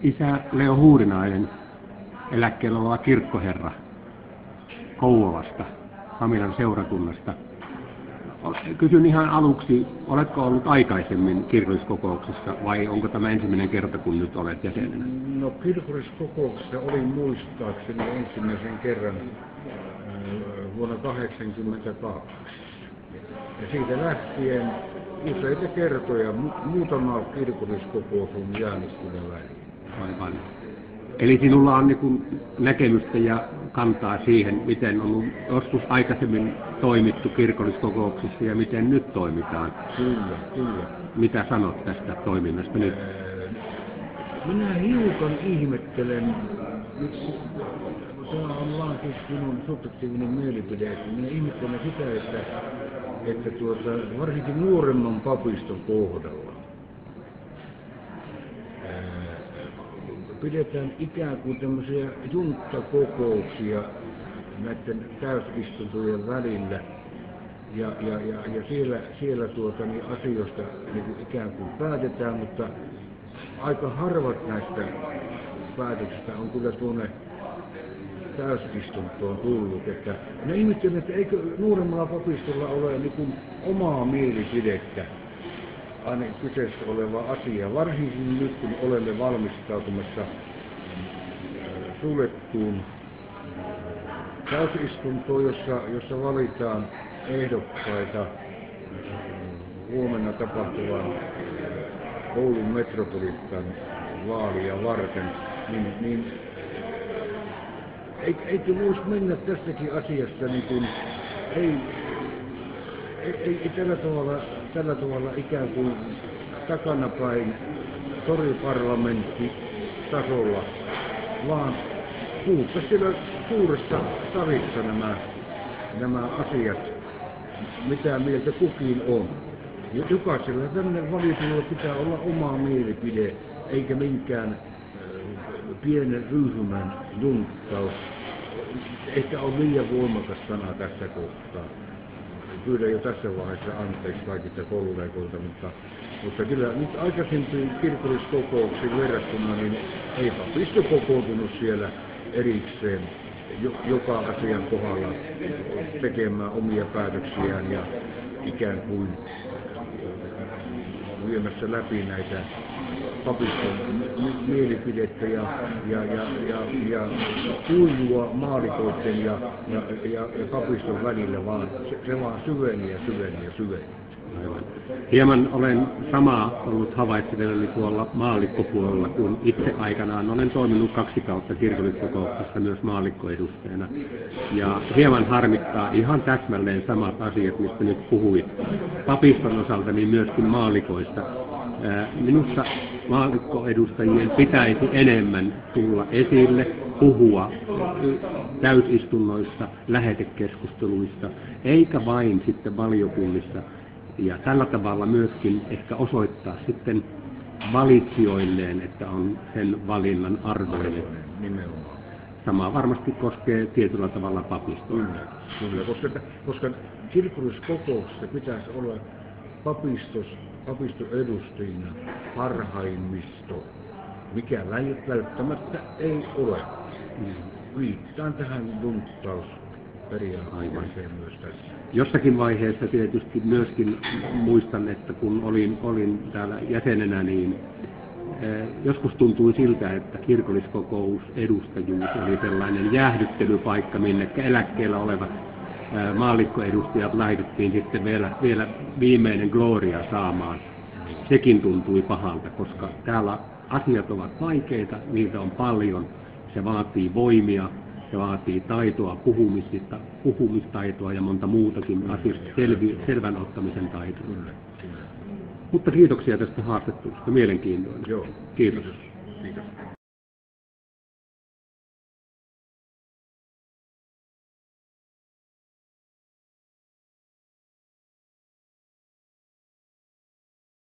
Isä Leo Huurinainen, eläkkeellä oleva kirkkoherra Kouvolasta, Haminan seurakunnasta. Kysyn ihan aluksi, oletko ollut aikaisemmin kirkolliskokouksessa vai onko tämä ensimmäinen kerta, kun nyt olet jäsenenä? No kirkolliskokouksessa olin muistaakseni ensimmäisen kerran vuonna 1982. Ja siitä lähtien useita kertoja, muutama kirkolliskokous on jäänyt kyllä väliin. Aivan. Eli sinulla on niin näkemystä ja kantaa siihen, miten on joskus aikaisemmin toimittu kirkolliskokouksissa ja miten nyt toimitaan. Kyllä. Mitä sanot tästä toiminnasta nyt? Minä hiukan ihmettelen, tämä on vaan minun subjektiivinen mielipide, että minä ihmettelen sitä, että varsinkin nuoremman papiston kohdalla pidetään ikään kuin tämmöisiä junttakokouksia näiden täysistuntojen välillä ja siellä asioista niin ikään kuin päätetään, mutta aika harvat näistä päätöksistä on kyllä tuonne täysistuntoon tullut. Että minä ihmettelen, että eikö nuoremmalla papistolla ole niin kuin omaa mielipidettä aina kyseessä oleva asia, varsinkin nyt kun olemme valmistautumassa suljettuun täysistuntoon, jossa valitaan ehdokkaita huomenna tapahtuvan Oulun metropolitan vaalia varten, niin eikö voisi mennä tässäkin asiassa niin kuin, ei tällä tavalla ikään kuin takanapäin toriparlamenttitasolla, vaan puhuttaa siellä suuressa salissa nämä asiat, mitä mieltä kukin on. Jokaisella tämmöinen valitulla pitää olla oma mielipide, eikä minkään pienen ryhmän junttaus. Ehkä on liian voimakas sana tässä kohtaa. Pyydän jo tässä vaiheessa anteeksi kaikilta kollegoilta, mutta kyllä nyt aikaisempiin kirkolliskokouksiin verrattuna, niin ei papisto kokoontunut siellä erikseen joka asian kohdalla tekemään omia päätöksiään ja ikään kuin viemässä läpi näitä papiston mielipidettä ja kuilua maalikoiden ja papiston välillä, vaan se vaan syveni ja syveni. Aivan. Hieman olen samaa ollut havaitsevillani tuolla maallikkopuolella, kun itse aikanaan olen toiminut 2 kautta kirkolliskokouksessa myös maallikkoedustajana. Ja hieman harmittaa ihan täsmälleen samat asiat, mistä nyt puhuit. Papiston osalta niin myöskin maallikoista. Minusta maallikkoedustajien pitäisi enemmän tulla esille, puhua täysistunnoissa, lähetekeskusteluissa, eikä vain sitten valiokunnissa. Ja tällä tavalla myöskin ehkä osoittaa sitten valitsijoilleen, että on sen valinnan arvoinen. Nimenomaan. Sama varmasti koskee tietyllä tavalla papistoa. Kyllä, koska kirkolliskokouksessa pitäisi olla papistoedustajina parhaimmisto, mikä välttämättä ei ole. Viittaan tähän junttausperiaatteeseen myös tässä. Jossakin vaiheessa tietysti myöskin muistan, että kun olin täällä jäsenenä, niin joskus tuntui siltä, että kirkolliskokousedustajuus oli sellainen jäähdyttelypaikka, minne eläkkeellä olevat maallikkoedustajat laitettiin sitten vielä viimeinen gloria saamaan. Sekin tuntui pahalta, koska täällä asiat ovat vaikeita, niitä on paljon, se vaatii voimia. Se vaatii taitoa, puhumistaitoa ja monta muutakin asioista, selvän ottamisen taitoa. Mutta kiitoksia tästä haastattelusta, mielenkiintoinen. Joo, Kiitos. Kiitos.